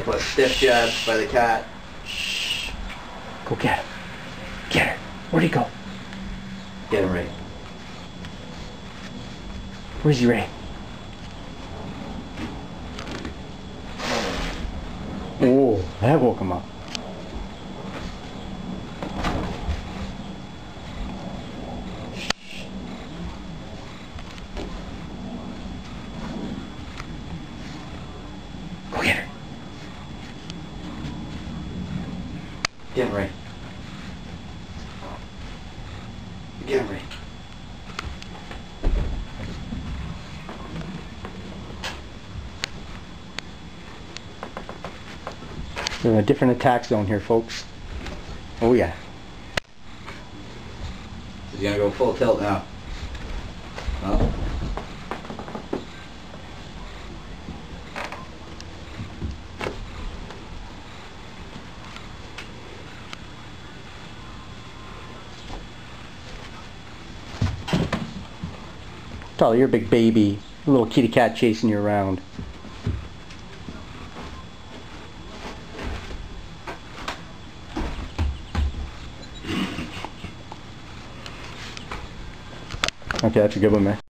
But stiff jab by the cat. Go get him. Get her. Where'd he go? Get him, Ray. Where's he, Ray? Oh, that woke him up. Go get her. Get him, Ray. Get him, Ray. We're in a different attack zone here, folks. Oh yeah. He's gonna go full tilt now. Oh. Tully, you're a big baby. A little kitty cat chasing you around. Okay, that's a good one, man.